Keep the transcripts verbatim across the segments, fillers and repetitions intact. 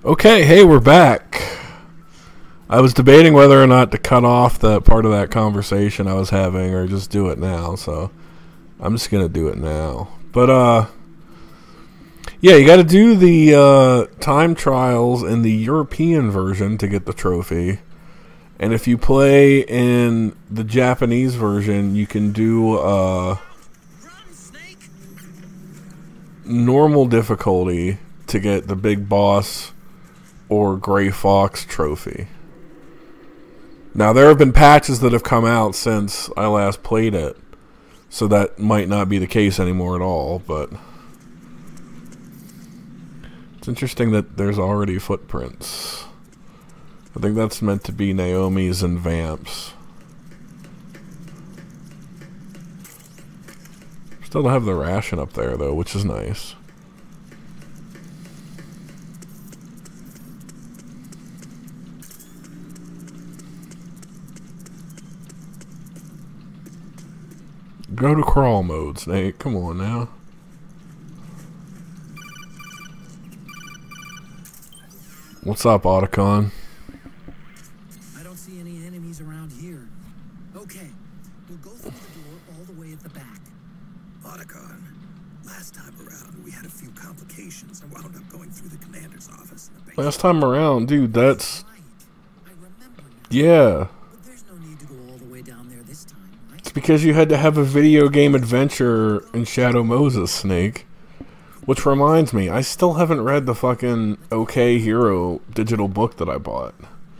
Okay, hey, we're back. I was debating whether or not to cut off that part of that conversation I was having or just do it now, so I'm just going to do it now. But, uh, yeah, you got to do the uh, time trials in the European version to get the trophy. And if you play in the Japanese version, you can do uh, normal difficulty to get the Big Boss or Gray Fox trophy. Now, there have been patches that have come out since I last played it, so that might not be the case anymore at all, but it's interesting that there's already footprints. I think that's meant to be Naomi's and Vamp's. Still don't have the ration up there, though, which is nice. Go to crawl mode, Snake. Come on now. What's up, Otacon? I don't see any enemies around here. Okay, we'll go through the door all the way at the back. Otacon, last time around we had a few complications and wound up going through the commander's office in the basement. Last time around, dude, that's... I remember now. Yeah. But there's no need to go all the way down there this time, right? It's because you had to have a video game adventure in Shadow Moses, Snake. Which reminds me, I still haven't read the fucking OK Hero digital book that I bought.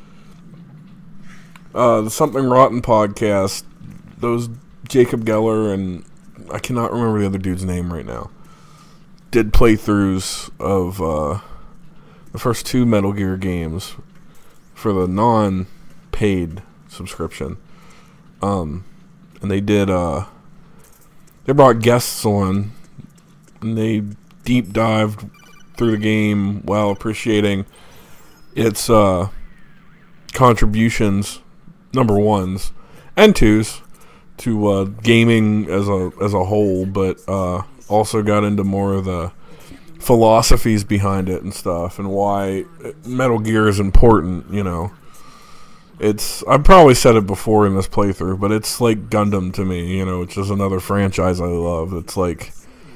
Uh, the Something Rotten podcast, those Jacob Geller and I cannot remember the other dude's name right now, did playthroughs of uh, the first two Metal Gear games for the non-paid subscription. Um, and they did, uh, they brought guests on, and they deep dived through the game while appreciating its uh, contributions, number ones and twos, to uh, gaming as a as a whole, but uh, also got into more of the philosophies behind it and stuff, and why Metal Gear is important. You know, it's I've probably said it before in this playthrough, but it's like Gundam to me. You know, which is another franchise I love. It's like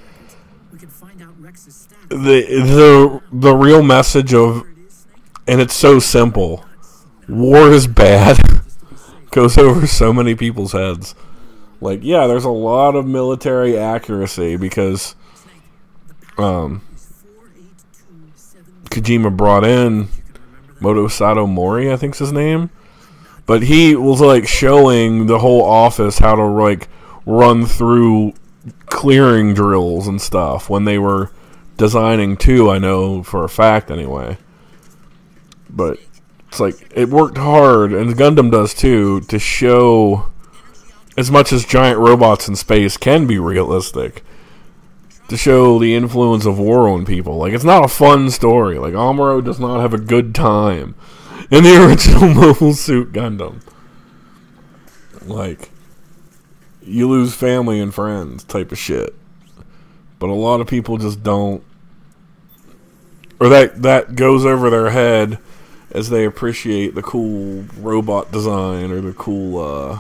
the the the real message of, and it's so simple. War is bad. Goes over so many people's heads. Like, yeah, there's a lot of military accuracy because um, Kojima brought in Motosato Mori, I think's his name, but he was like showing the whole office how to like run through clearing drills and stuff when they were designing two, I know for a fact anyway. But it's like it worked hard, and Gundam does too, to show, as much as giant robots in space can be realistic, to show the influence of war on people. Like, it's not a fun story. Like, Amuro does not have a good time in the original Mobile Suit Gundam. Like, you lose family and friends type of shit. But a lot of people just don't, or that that goes over their head as they appreciate the cool robot design or the cool uh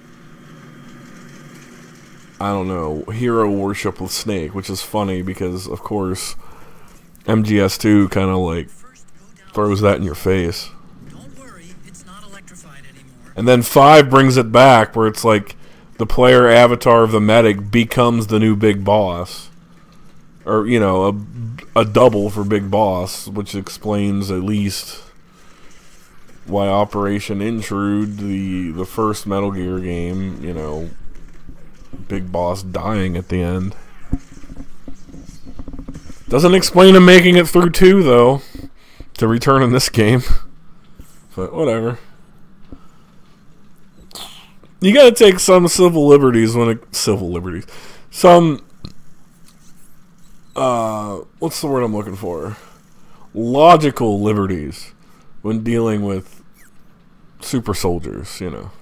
I don't know, hero worship with Snake, which is funny because of course M G S two kind of like throws that in your face. Don't worry, it's not electrified anymore. And then five brings it back where it's like the player avatar of the medic becomes the new big boss. Or, you know, a, a double for Big Boss, which explains at least why Operation Intrude, the, the first Metal Gear game, you know, Big Boss dying at the end. Doesn't explain him making it through two, though, to return in this game. But whatever. You gotta take some civil liberties when it... Civil liberties. Some... Uh, what's the word I'm looking for? Logical liberties when dealing with super soldiers, you know.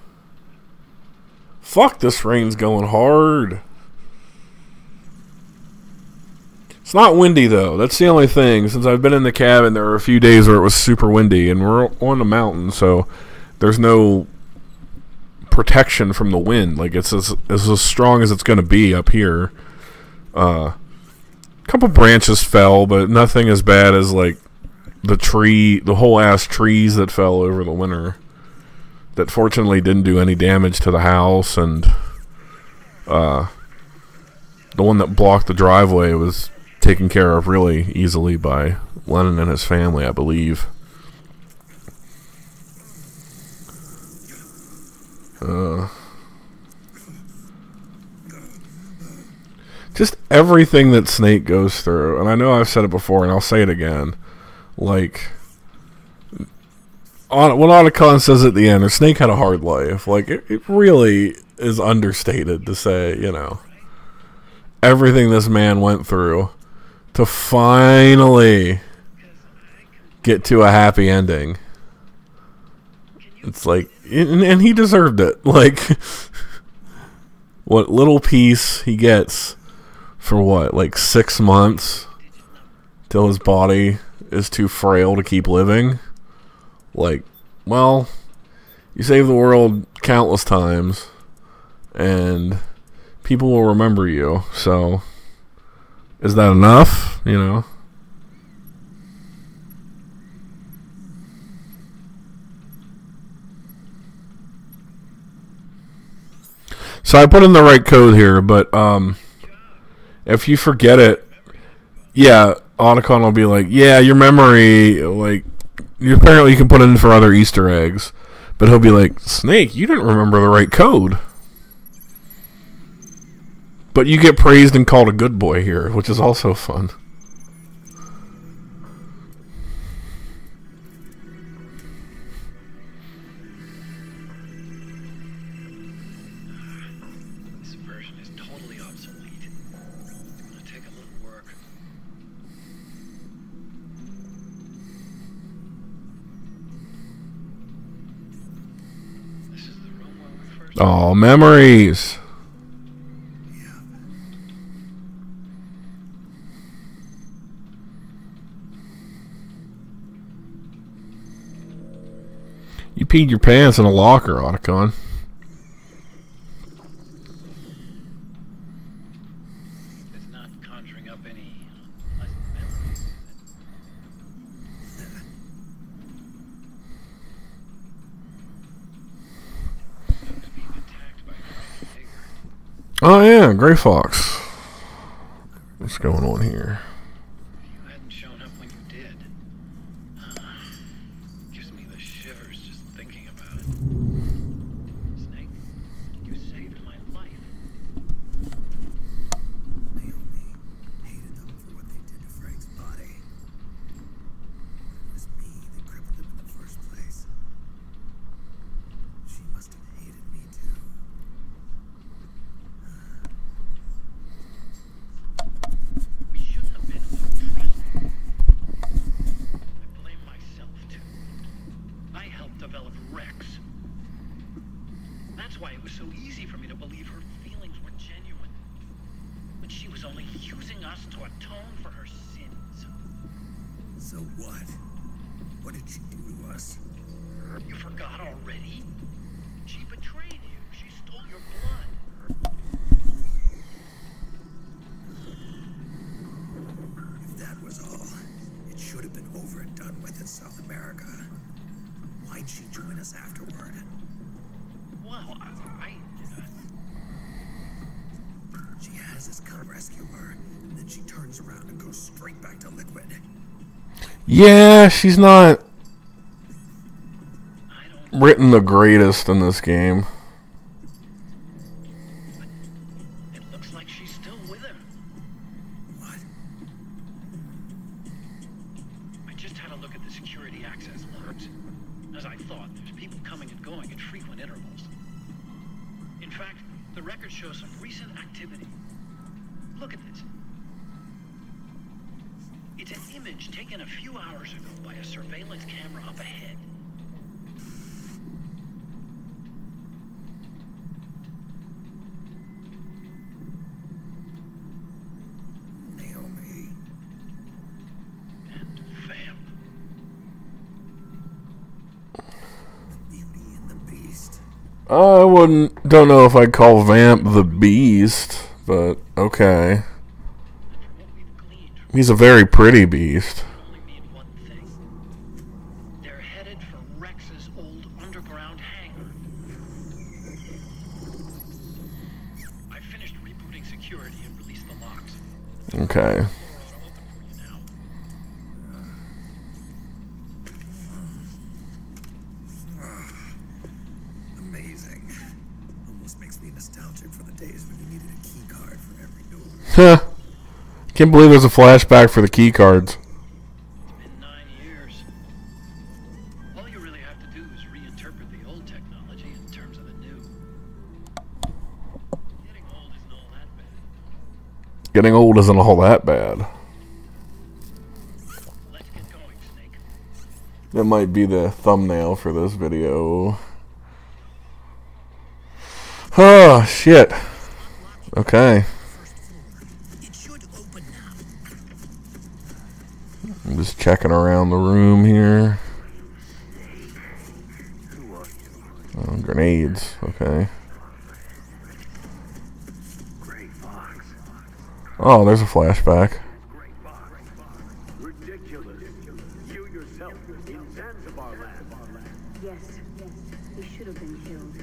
Fuck, this rain's going hard. It's not windy though. That's the only thing. Since I've been in the cabin, there were a few days where it was super windy, and we're on a mountain, so there's no protection from the wind. Like it's as, it's as strong as it's going to be up here. Uh, a couple branches fell, but nothing as bad as like the tree, the whole ass trees that fell over the winter. That fortunately didn't do any damage to the house, and uh, the one that blocked the driveway was taken care of really easily by Lennon and his family, I believe. Uh, just everything that Snake goes through, and I know I've said it before, and I'll say it again. Like, on what Otacon says at the end, or Snake had a hard life. Like, it, it really is understated to say, you know, everything this man went through to finally get to a happy ending. It's like, and, and he deserved it. Like, what little piece he gets for what, like six months till his body is too frail to keep living. Like, well, you saved the world countless times, and people will remember you. So, is that enough? You know? So I put in the right code here, but um, if you forget it, yeah, Otacon will be like, yeah, your memory, like, you apparently you can put it in for other Easter eggs, but he'll be like, Snake, you didn't remember the right code. But you get praised and called a good boy here, which is also fun. This version is totally obsolete. It's gonna take a little work. This is the room where we first. Oh, memories. You peed your pants in a locker, Otacon. It's not conjuring up any pleasant memories. I was being attacked by a tiger. Oh yeah, Gray Fox. What's going on here? If you hadn't shown up when you did, uh, gives me the shivers just thinking about it. Snake, you saved my life. Naomi hated them for what they did to Frank's body. It was me that crippled him in the first place. She must have hated me too. We shouldn't have been so trusting. I blame myself too. I helped develop Rex. That's why it was so easy for me to believe her feelings were genuine. When she was only using us to atone for her sins. So what? What did she do to us? You forgot already? She betrayed you. She stole your blood. If that was all, it should have been over and done with in South America. Why'd she join us afterward? Well, I... I She has us come rescue her, and then she turns around and goes straight back to Liquid. Yeah, she's not I don't... written the greatest in this game. It looks like she's still with him. What? I just had a look at the security access logs. As I thought, there's people coming and going at frequent intervals. In fact, the record shows some recent activity. Look at this. It's an image taken a few hours ago by a surveillance camera up ahead. Naomi. I wouldn't. Don't know if I'd call Vamp the Beast, but okay. From what we've gleaned, He's a very pretty beast. only mean one thing. They're headed for Rex's old underground hangar. I finished rebooting security and released the locks. Okay. Doors are open for you now. Amazing. Almost makes me nostalgic for the days when you needed a key card for every door. Huh. Can't believe there's a flashback for the key cards. It's been nine years. All you really have to do is reinterpret the old technology in terms of the new. Getting old isn't all that bad. Getting old isn't all that bad. Let's get going, Snake. That might be the thumbnail for this video. Oh, shit. Okay. It should open now. I'm just checking around the room here. Oh, grenades. Okay. Oh, there's a flashback. Ridiculous. You yourself in Zanzibar land. Yes, he should have been killed.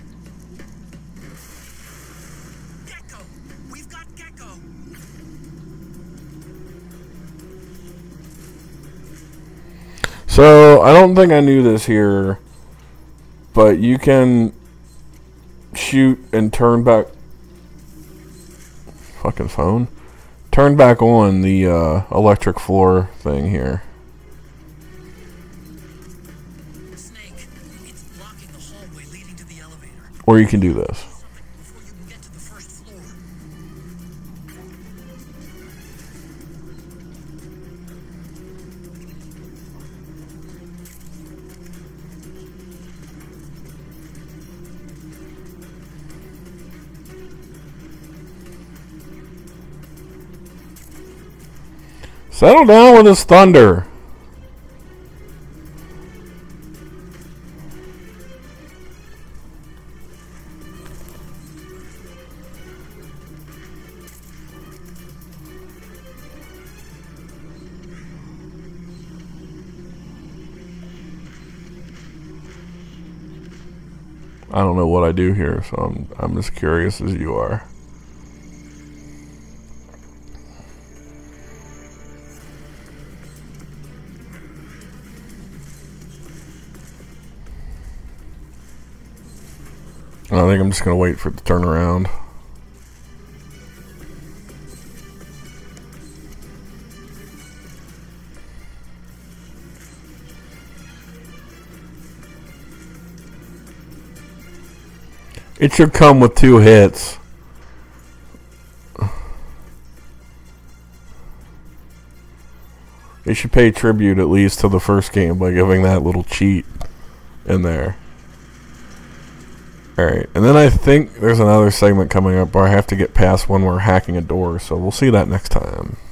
Gecko! We've got Gecko! So, I don't think I knew this here, but you can shoot and turn back. Fucking phone. Turn back on the uh, electric floor thing here. Snake, it's blocking the hallway leading to the elevator. Or you can do this. Something before you can get to the first floor. Settle down with this thunder. I don't know what I do here, so I'm I'm as curious as you are. I think I'm just gonna wait for it to turn around. It should come with two hits. They should pay tribute at least to the first game by giving that little cheat in there. Alright, and then I think there's another segment coming up where I have to get past when we're hacking a door, so we'll see that next time.